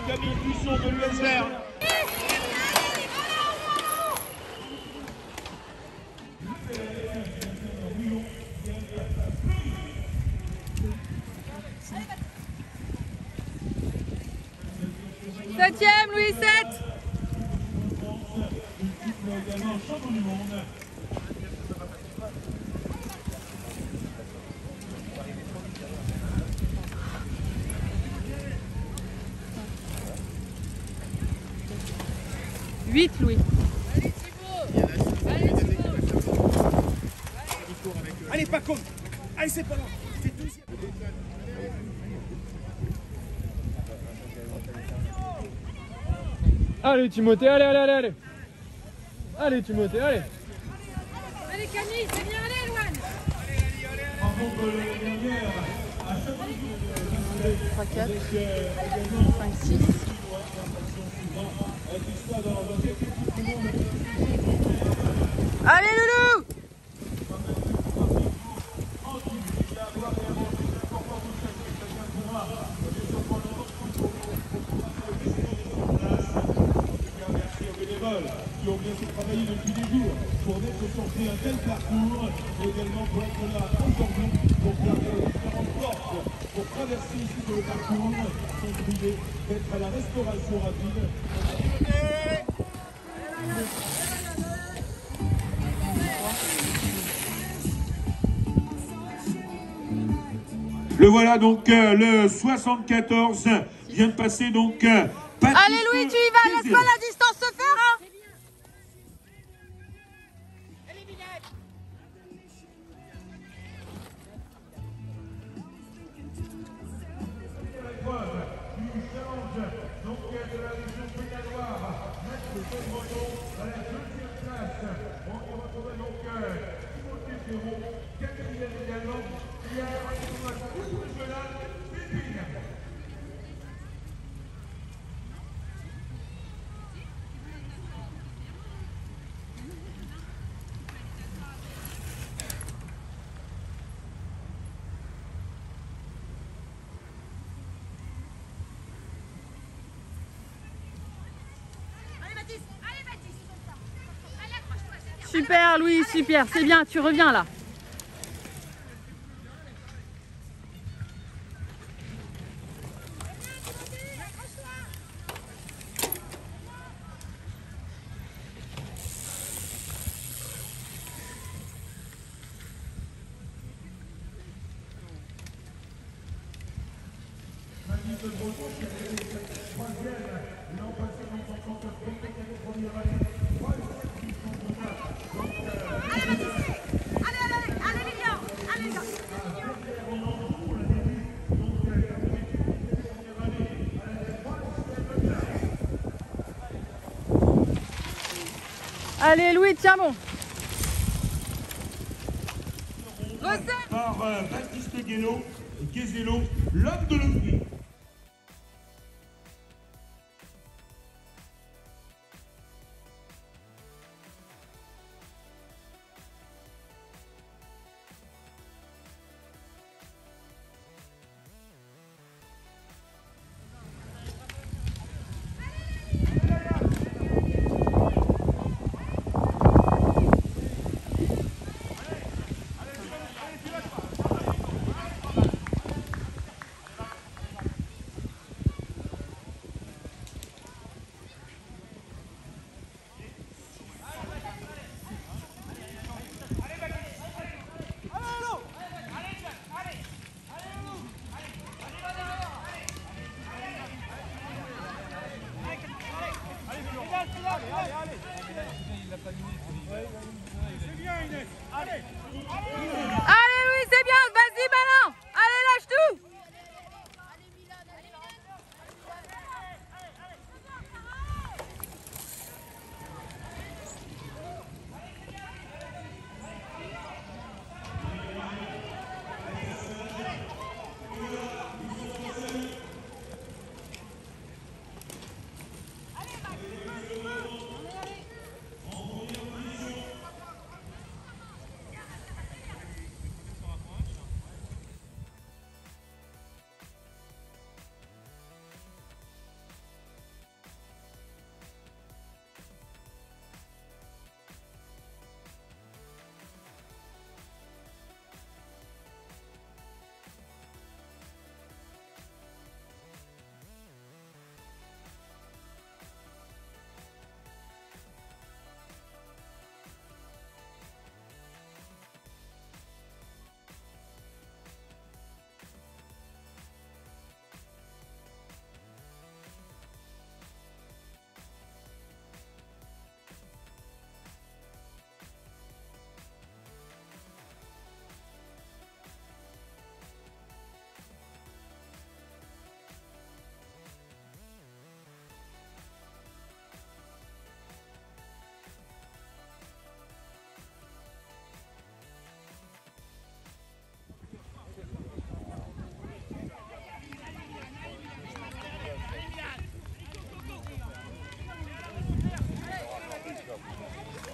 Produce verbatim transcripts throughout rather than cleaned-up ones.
Camille Buisson de l'U S R. Septième, Louis sept. Huit, Louis. Allez, pas con. Allez, c'est pas long. C'est deuxième. Allez Timothée, allez, allez, allez, allez. Allez Timothée, allez. Allez Camille, c'est bien, allez Loane. trois, quatre, cinq, six. Allez Loulou. Qui ont bien fait travailler depuis des jours pour mettre sur pied un tel parcours, et également pour être là aujourd'hui pour garder les différentes portes pour traverser ici le parcours, sont privés d'être à la restauration rapide. Le voilà donc euh, le soixante-quatorze vient de passer donc. Euh, Allez Louis, tu y vas, laisse pas la distance se faire hein. Super Louis, super, c'est bien, tu reviens là. Allez Louis, tiens bon. Par euh, Baptiste Guélo, Guézélo, l'homme de l'O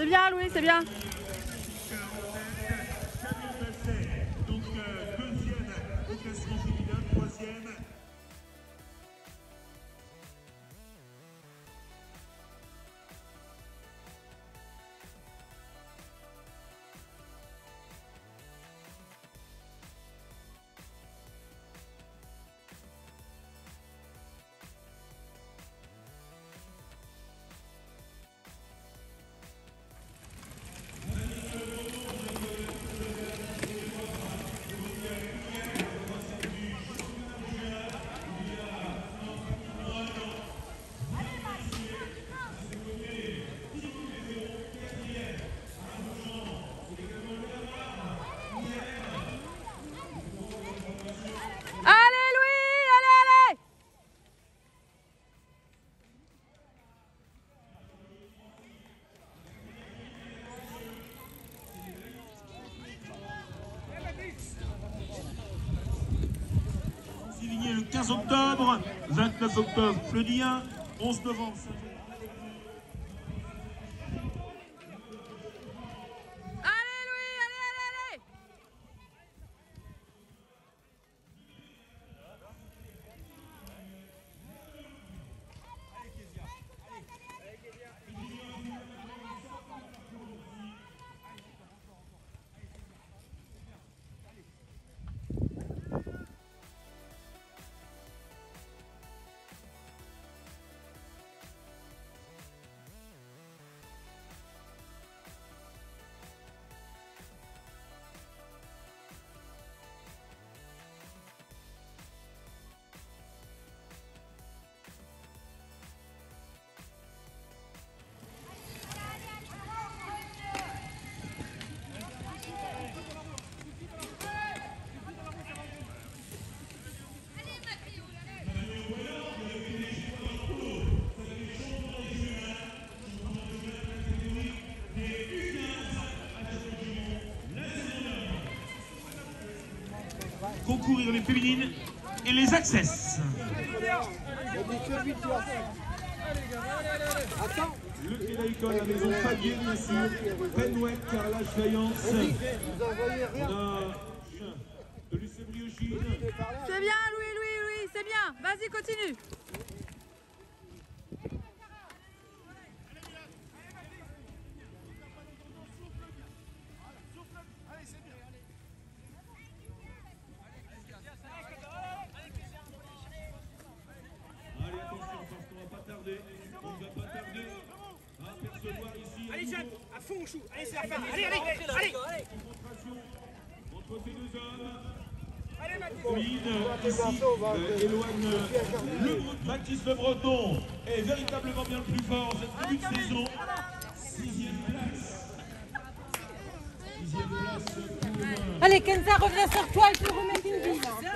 C'est bien, Louis, c'est bien. Donc euh, deuxième au classement féminin, troisième. Allez, Louis, allez, allez. Sévigné le quinze octobre, vingt-neuf octobre Fleudiens, onze novembre. Allez, Louis, allez, allez, allez. Concourir les féminines et les access. Le Pédaïcole, la maison Fabier, bien sûr. Penouet, carrelage faïence. On a de l'U C Briochine. C'est bien, Louis, Louis, Louis, c'est bien. Vas-y, continue. Allez, attention, parce qu'on va pas tarder. On ne va pas tarder à apercevoir ici. Allez, Jeanne, à fond, on chou. Allez, c'est la fin. Allez, allez, allez. Concentration entre ces deux hommes. Allez, Mathis. Fluide, ici, euh, éloigne le Breton. Mathis Le Breton est véritablement bien le plus fort en cette début de saison. Sixième place. Sixième place pour le... Allez, Kenza, reviens sur toi, il faut remettre une vie. Là.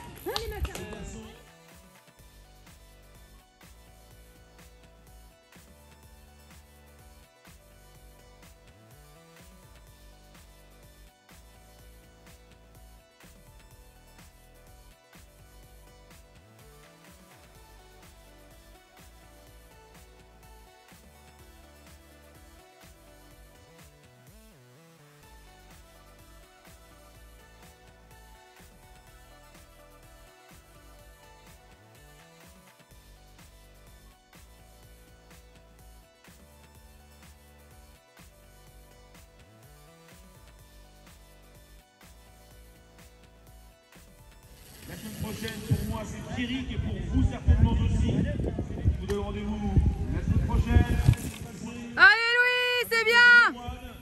La semaine prochaine, pour moi, c'est Thierry et pour vous certainement aussi. Vous donne rendez-vous la semaine prochaine. Allez, Louis, c'est bien.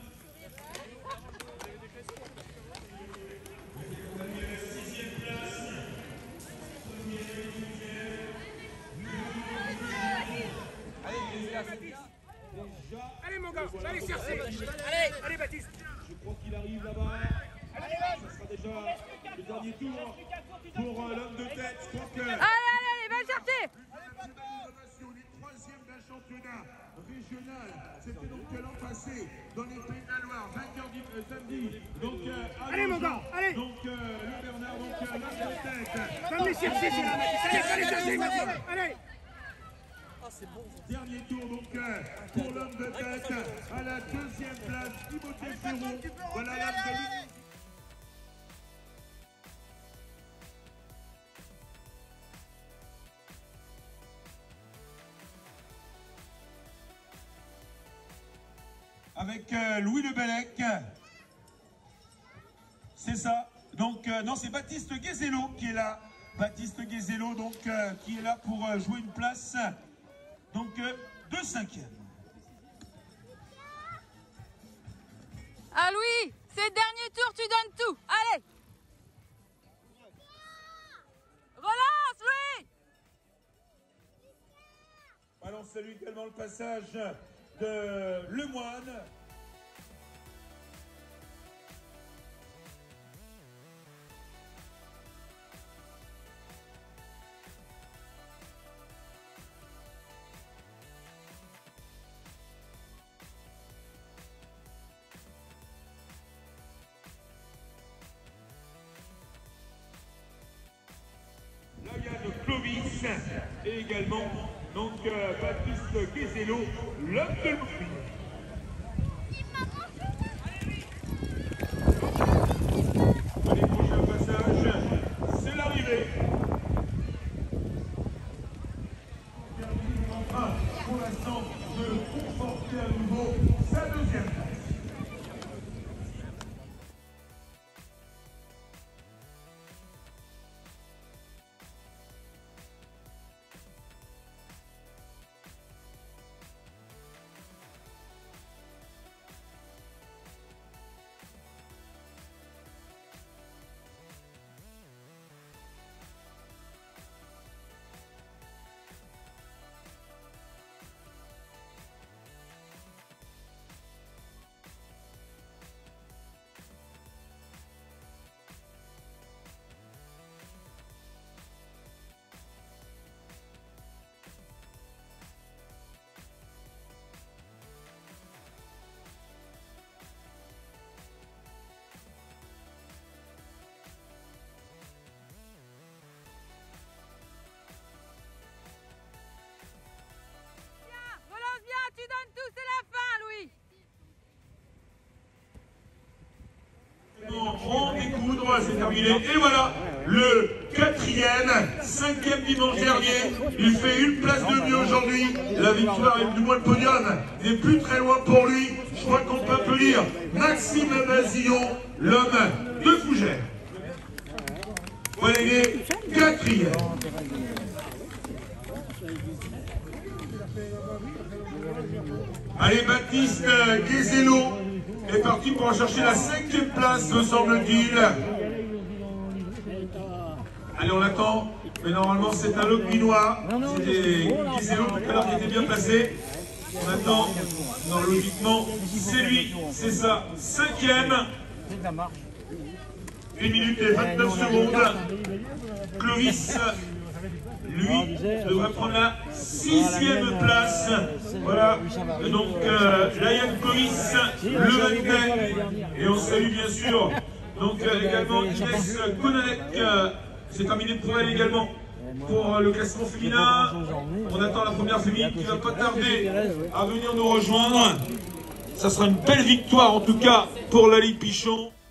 Allez, mon gars, allez chercher. Allez, allez, Baptiste. Je crois qu'il arrive là-bas. Ça sera déjà le dernier tour pour euh, l'homme de tête. Je crois que Allez, allez, allez, va le chercher. les troisièmes d'un championnat régional, c'était donc l'an passé dans les Pays de la Loire, vainqueur du euh, samedi. Donc, euh, Allez, mon gars, allez. Donc, euh, le Bernard, donc euh, l'homme de tête. Va me les chercher, c'est là, Mathis. Allez, allez chercher, maintenant. Allez. Dernier tour donc euh, pour l'homme de tête à la deuxième place, Timothée Ferron. Voilà l'homme de l'Union. Avec euh, Louis Le Bellec. C'est ça. Donc, euh, non, c'est Baptiste Guézello qui est là. Baptiste Guézello, donc, euh, qui est là pour euh, jouer une place. Donc, euh, de cinquième. Ah Louis, c'est le dernier tour, tu donnes tout. Allez. Relance, Louis. Alors, on salue également le passage de Lemoine. Laïane Clovis et également donc euh, Baptiste Guézello, l'homme de l'Ouïe. Allez, prochain passage, c'est l'arrivée. En train pour l'instant de conforter à nouveau sa deuxième place. Relance bien, tu donnes tout, c'est la fin, Louis. On découdre, c'est terminé. Et voilà, le quatrième, cinquième dimanche dernier. Il fait une place de mieux aujourd'hui. La victoire, et du moins le podium, n'est plus très loin pour lui. Je crois qu'on peut applaudir Maxime Mazillon, l'homme de Fougères. Voilà, il est quatrième. Allez, Baptiste Guézello est parti pour chercher la cinquième place, me semble-t-il. Allez, on l'attend. Mais normalement, c'est un Locminois. C'était Guézello tout à l'heure qui était bien placé. On attend. Non, logiquement, c'est lui. C'est ça. Cinquième. une minute et vingt-neuf secondes. Clovis, lui, devrait prendre la sixième place. Voilà. Et donc, euh, Laïane Clovis, le vingt-neuf. Et on salue bien sûr. Donc, euh, également Inès Konalek. Euh, C'est terminé pour elle également. Pour euh, le classement féminin, on attend la première féminine qui va pas tarder à venir nous rejoindre. Ça sera une belle victoire en tout cas pour Lali Pichon.